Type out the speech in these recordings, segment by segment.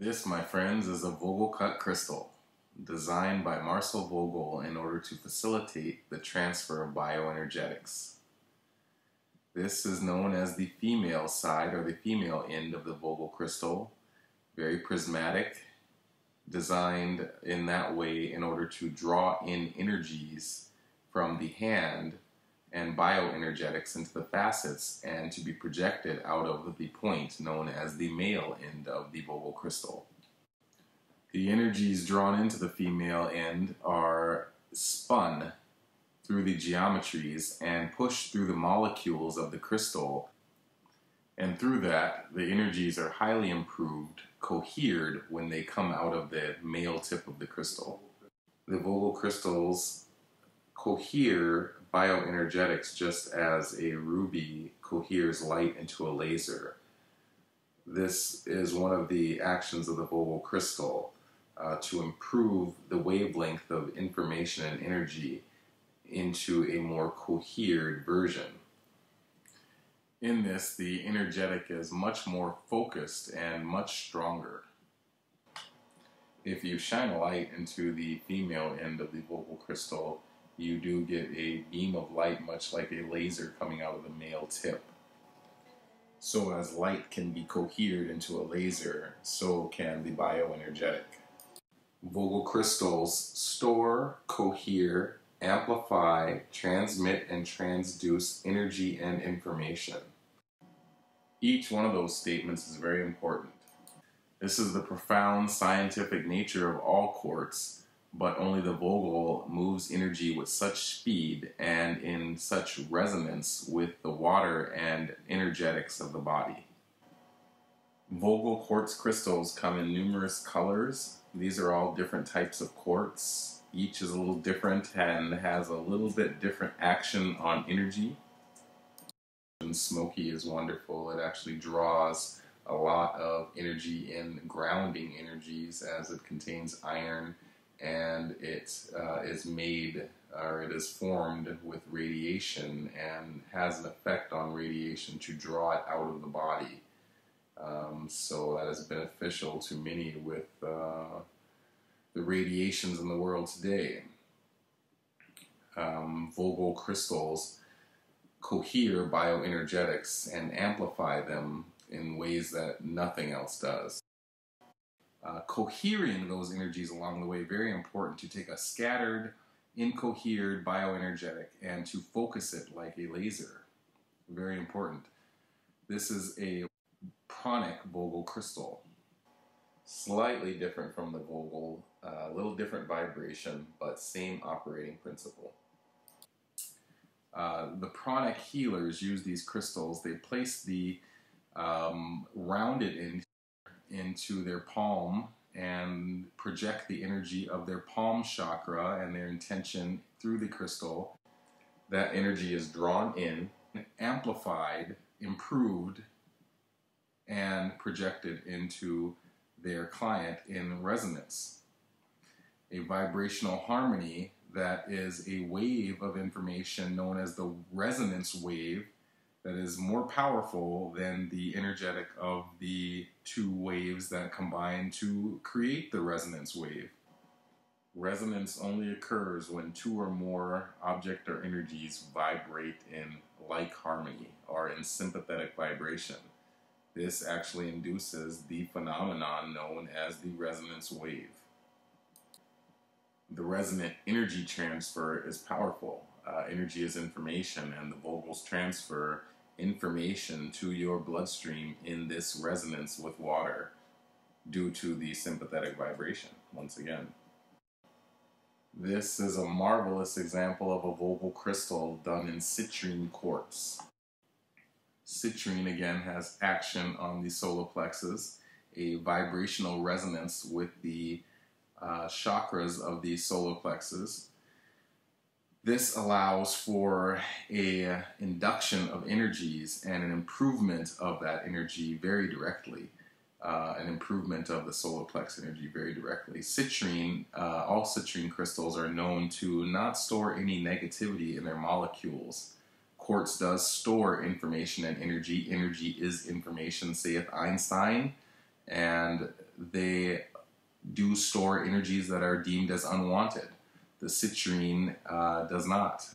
This, my friends, is a Vogel cut crystal designed by Marcel Vogel in order to facilitate the transfer of bioenergetics. This is known as the female side or the female end of the Vogel crystal. Very prismatic, designed in that way in order to draw in energies from the hand and bioenergetics into the facets and to be projected out of the point known as the male end of the Vogel crystal. The energies drawn into the female end are spun through the geometries and pushed through the molecules of the crystal, and through that the energies are highly improved, cohered when they come out of the male tip of the crystal. The Vogel crystals cohere bioenergetics just as a ruby coheres light into a laser. This is one of the actions of the Vogel crystal, to improve the wavelength of information and energy into a more cohered version. In this, the energetic is much more focused and much stronger. If you shine a light into the female end of the Vogel crystal, you do get a beam of light much like a laser coming out of the male tip. So as light can be cohered into a laser, so can the bioenergetic. Vogel crystals store, cohere, amplify, transmit, and transduce energy and information. Each one of those statements is very important. This is the profound scientific nature of all quartz, but only the Vogel moves energy with such speed and in such resonance with the water and energetics of the body. Vogel quartz crystals come in numerous colors. These are all different types of quartz. Each is a little different and has a little bit different action on energy. And smoky is wonderful. It actually draws a lot of energy in grounding energies as it contains iron, and it is made, or it is formed with radiation and has an effect on radiation to draw it out of the body. So that is beneficial to many with the radiations in the world today. Vogel crystals cohere bioenergetics and amplify them in ways that nothing else does. Cohering those energies along the way, very important to take a scattered, incohered bioenergetic and to focus it like a laser. Very important. This is a Pranic Vogel crystal. Slightly different from the Vogel, a little different vibration, but same operating principle. The Pranic healers use these crystals. They place the rounded end into their palm and project the energy of their palm chakra and their intention through the crystal. That energy is drawn in, amplified, improved, and projected into their client in resonance. A vibrational harmony that is a wave of information known as the resonance wave that is more powerful than the energetic of the two waves that combine to create the resonance wave. Resonance only occurs when two or more object or energies vibrate in like harmony or in sympathetic vibration. This actually induces the phenomenon known as the resonance wave. The resonant energy transfer is powerful. Energy is information, and the Vogels transfer information to your bloodstream in this resonance with water due to the sympathetic vibration, once again. This is a marvelous example of a Vogel crystal done in citrine quartz. Citrine again has action on the solar plexus, a vibrational resonance with the chakras of the solar plexus. This allows for an induction of energies and an improvement of that energy very directly, an improvement of the solar plex energy very directly. Citrine, all citrine crystals are known to not store any negativity in their molecules. Quartz does store information and energy. Energy is information, saith Einstein, and they do store energies that are deemed as unwanted. The citrine does not.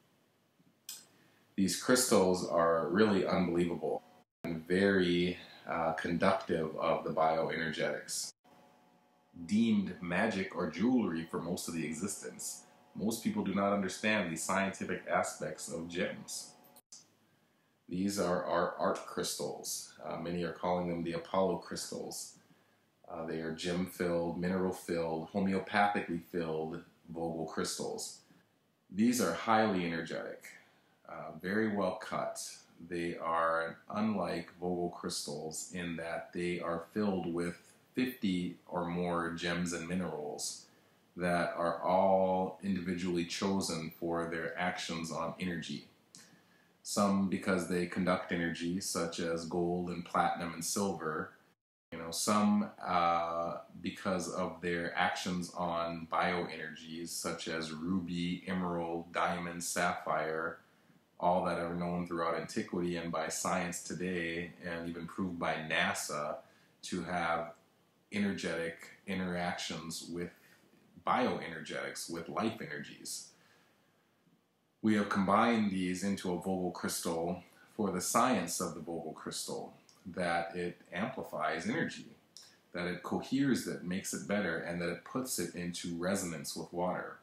These crystals are really unbelievable and very conductive of the bioenergetics. Deemed magic or jewelry for most of the existence, most people do not understand the scientific aspects of gems. These are our ARC crystals. Many are calling them the Apollo crystals. They are gem-filled, mineral-filled, homeopathically filled Vogel crystals. These are highly energetic, very well cut. They are unlike Vogel crystals in that they are filled with 50 or more gems and minerals that are all individually chosen for their actions on energy. Some because they conduct energy, such as gold and platinum and silver. Some because of their actions on bioenergies, such as ruby, emerald, diamond, sapphire, all that are known throughout antiquity and by science today, and even proved by NASA to have energetic interactions with bioenergetics, with life energies. We have combined these into a Vogel crystal for the science of the Vogel crystal, that it amplifies energy, that it coheres it, makes it better, and that it puts it into resonance with water.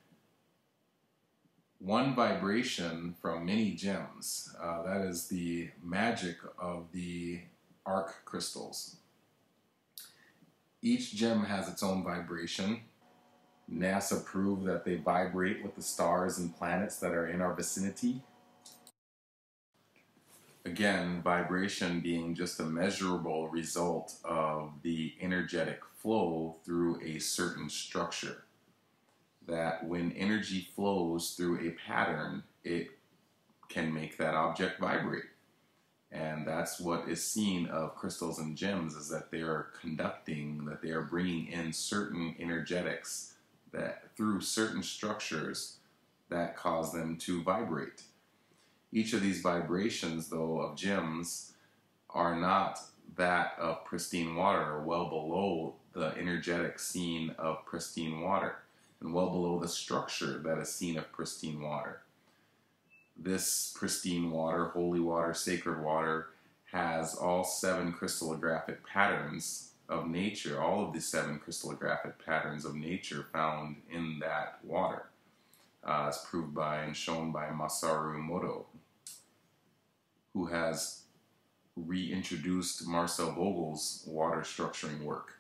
One vibration from many gems, that is the magic of the ARC crystals. Each gem has its own vibration. NASA proved that they vibrate with the stars and planets that are in our vicinity. Again, vibration being just a measurable result of the energetic flow through a certain structure. That when energy flows through a pattern, it can make that object vibrate. And that's what is seen of crystals and gems, is that they are conducting, that they are bringing in certain energetics that through certain structures that cause them to vibrate. Each of these vibrations, though, of gems are not that of pristine water, or well below the energetic scene of pristine water, and well below the structure that is seen of pristine water. This pristine water, holy water, sacred water, has all 7 crystallographic patterns of nature, all of the 7 crystallographic patterns of nature found in that water, as proved by and shown by Masaru Emoto, who has reintroduced Marcel Vogel's water structuring work.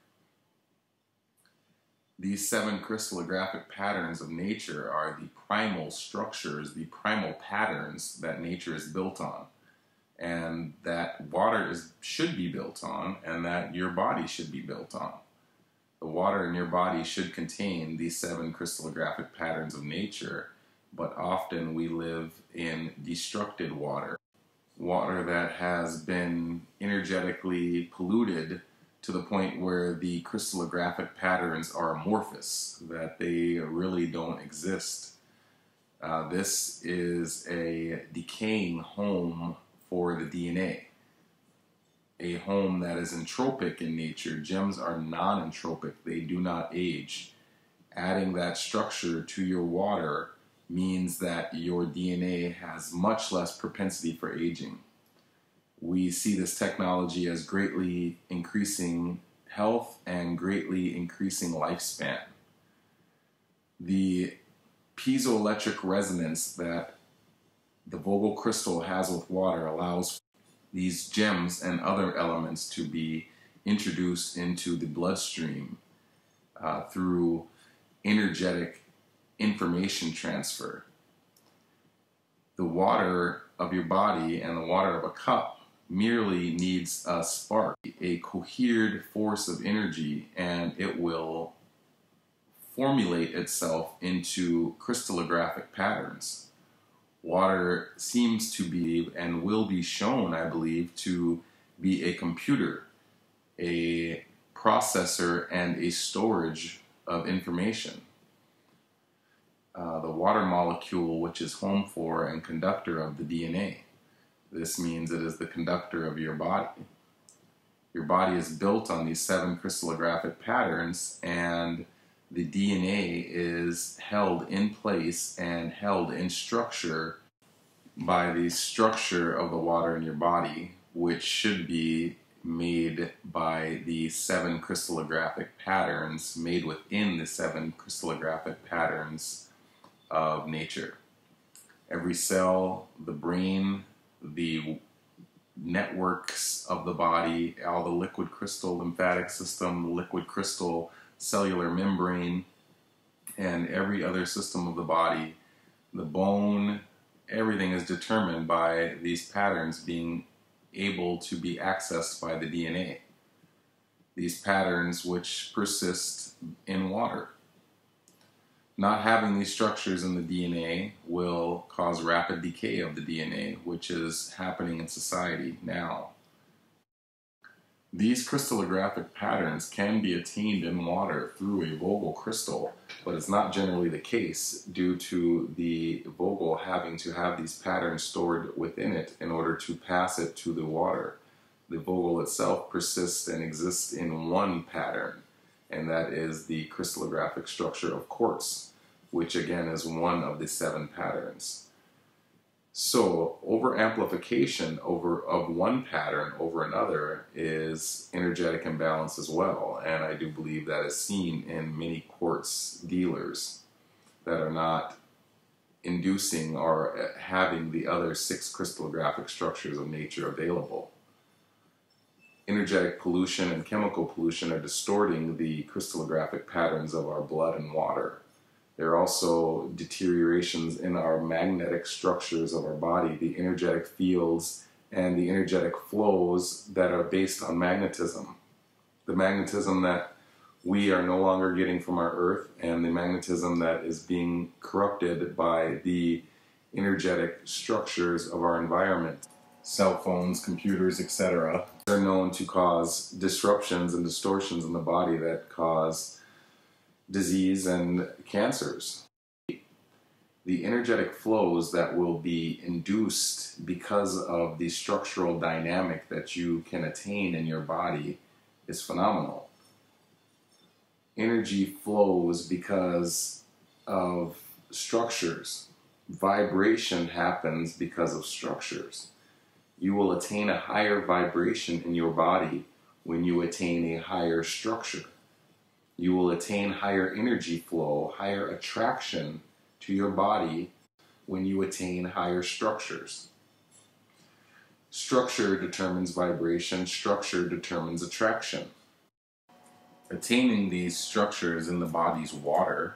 These 7 crystallographic patterns of nature are the primal structures, the primal patterns that nature is built on, and that water should be built on, and that your body should be built on. The water in your body should contain these 7 crystallographic patterns of nature, but often we live in destructed water. Water that has been energetically polluted to the point where the crystallographic patterns are amorphous, that they really don't exist. This is a decaying home for the DNA, a home that is entropic in nature. Gems are non-entropic, they do not age. Adding that structure to your water means that your DNA has much less propensity for aging. We see this technology as greatly increasing health and greatly increasing lifespan. The piezoelectric resonance that the Vogel crystal has with water allows these gems and other elements to be introduced into the bloodstream through energetic information transfer. The water of your body and the water of a cup merely needs a spark, a cohered force of energy, and it will formulate itself into crystallographic patterns. Water seems to be, and will be shown, I believe, to be a computer, a processor, and a storage of information. The water molecule, which is home for and conductor of the DNA. This means it is the conductor of your body. Your body is built on these 7 crystallographic patterns, and the DNA is held in place and held in structure by the structure of the water in your body, which should be made by the 7 crystallographic patterns, made within the 7 crystallographic patterns of nature. Every cell, the brain, the networks of the body, all the liquid crystal lymphatic system, the liquid crystal cellular membrane, and every other system of the body, the bone, everything is determined by these patterns being able to be accessed by the DNA. These patterns which persist in water. Not having these structures in the DNA will cause rapid decay of the DNA, which is happening in society now. These crystallographic patterns can be attained in water through a Vogel crystal, but it's not generally the case due to the Vogel having to have these patterns stored within it in order to pass it to the water. The Vogel itself persists and exists in one pattern, and that is the crystallographic structure of quartz, which again is one of the 7 patterns. So, over-amplification of one pattern over another is energetic imbalance as well, and I do believe that is seen in many quartz dealers that are not inducing or having the other 6 crystallographic structures of nature available. Energetic pollution and chemical pollution are distorting the crystallographic patterns of our blood and water. There are also deteriorations in our magnetic structures of our body, the energetic fields and the energetic flows that are based on magnetism. The magnetism that we are no longer getting from our earth, and the magnetism that is being corrupted by the energetic structures of our environment. Cell phones, computers, etc. are known to cause disruptions and distortions in the body that cause disease and cancers. The energetic flows that will be induced because of the structural dynamic that you can attain in your body is phenomenal. Energy flows because of structures. Vibration happens because of structures. You will attain a higher vibration in your body when you attain a higher structure. You will attain higher energy flow, higher attraction to your body when you attain higher structures. Structure determines vibration, structure determines attraction. Attaining these structures in the body's water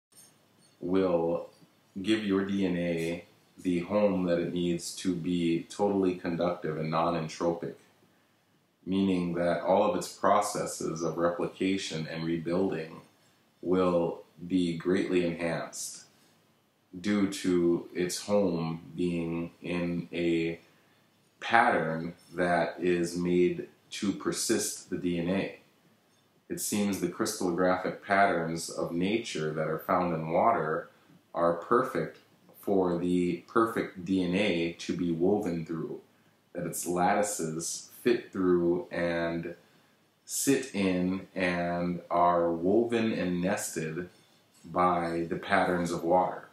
will give your DNA the home that it needs to be totally conductive and non-entropic, meaning that all of its processes of replication and rebuilding will be greatly enhanced due to its home being in a pattern that is made to persist the DNA. It seems the crystallographic patterns of nature that are found in water are perfect for the perfect DNA to be woven through, that its lattices fit through and sit in and are woven and nested by the patterns of water,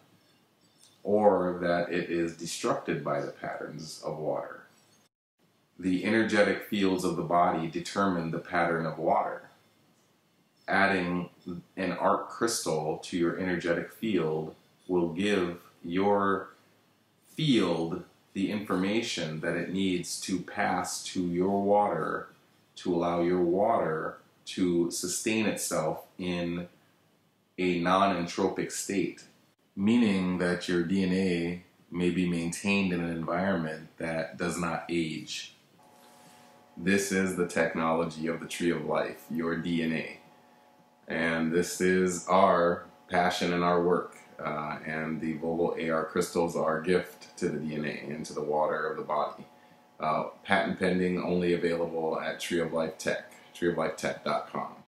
or that it is destructed by the patterns of water. The energetic fields of the body determine the pattern of water. Adding an ARC crystal to your energetic field will give your field the information that it needs to pass to your water to allow your water to sustain itself in a non-entropic state, meaning that your DNA may be maintained in an environment that does not age. This is the technology of the Tree of Life, your DNA. And this is our passion and our work. And the Vogel ARC crystals are our gift to the DNA and to the water of the body. Patent pending, only available at Tree of Life Tech, treeoflifetech.com.